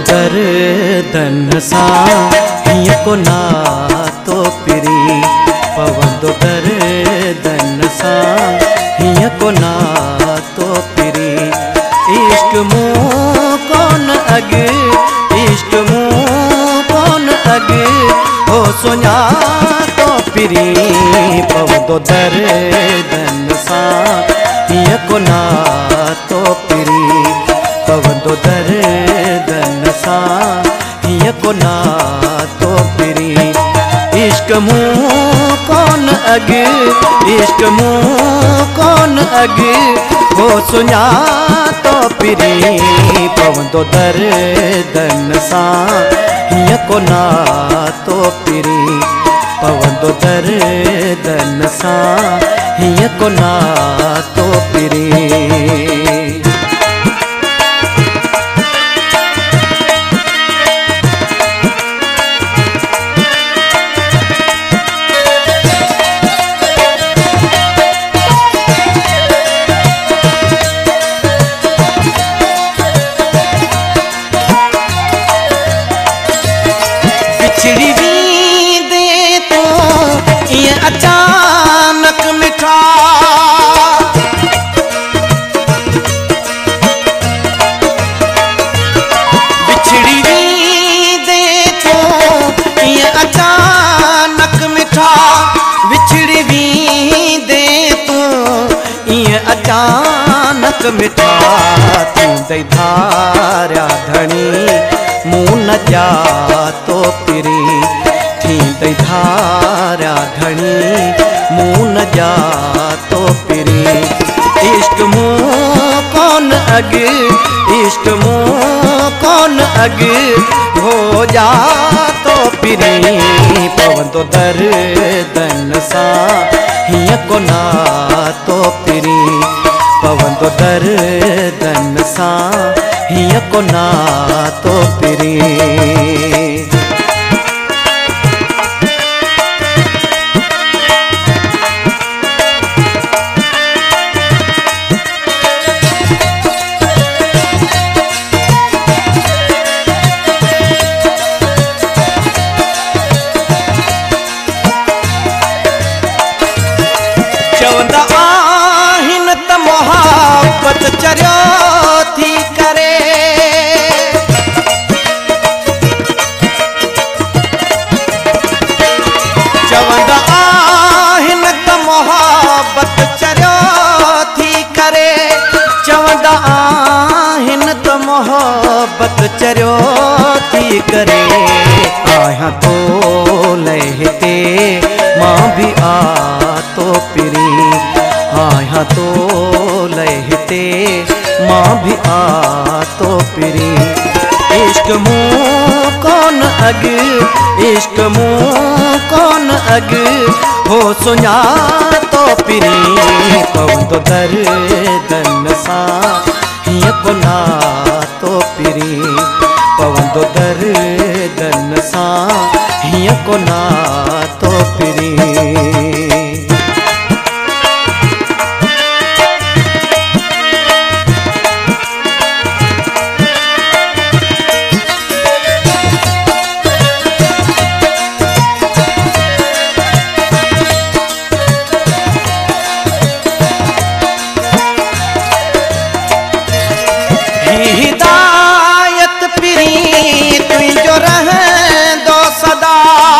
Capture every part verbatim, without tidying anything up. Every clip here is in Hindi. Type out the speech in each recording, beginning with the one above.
दर्दन सा हिय को ना तो पिरी पवंदो दर्दन सा हिय को ना तो पिरी इश्क मुँह कौन अग इश्क मुँह कौन अग हो सोना तो पिरी पवंदो दर्दन सा हिय को ना तो पिरी पवंदो दर्दन सा हिय को ना तो पिरी इश्क मुँह कौन अग इश्क मुँह कौन अग हो सुना तो पिरी पवंदो दर्दन सा हिय को ना तो पिरी पवंदो दर्दन सा हिय को ना तो पिरी। अचानक मिठा बिछड़ी दे तो ये अचानक मिठा बिछड़ी दे तो ये अचानक मिठा तू दई धारा धनी मुँह न जा तो पिरी दई धारा धनी मुँह न जा तो पिरी इश्क मुँह कौन अग इश्क मुँह कौन अग हो जा तो पिरी पवंदो दर्दन सा हिय को ना तो पिरी पवंदो दर्दन सा हिय को ना तो पिरी। चवंदा आहिन त मोहब्बत चरियो थी करे चवंदा आहिन त मोहब्बत चरियो थी करे चवंदा आहिन त मोहब्बत चरियो थी करे आया तो लहते मां भी आ तो पिरी आया तो लहते माँ भी आ तो पिरी इश्क मुँह कौन अग इश्क मुँह कौन अग हो सुना तो पिरी पवंदो दर्दन सा हिय को ना तो पिरी पवंदो दर्दन सा हिय को ना तो पिरी। हिदायत पिरी तुई जो रहे दो सदा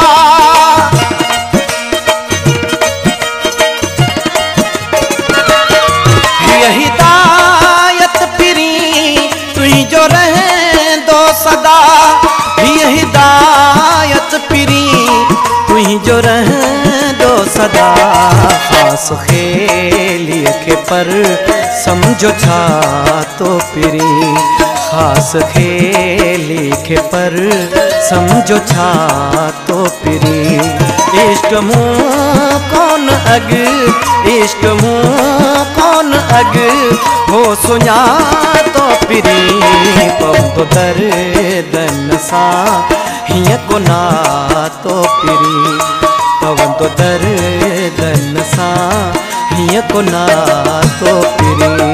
ये हिदायत पिरी तुई जो रहे दो सदा ये हिदायत पिरी तुई जो रहे दो सदा खास खेली के पर समझो छा तो पिरी खास खेली के पर समझो छा तो पिरी इश्क मुँह कौन अग इश्क मुँह कौन अग हो सुना तो पिरी पवंदो दर्दन सा हिय को ना तो पिरी पवंदो दर्दन सा हिय को ना तो पिरी।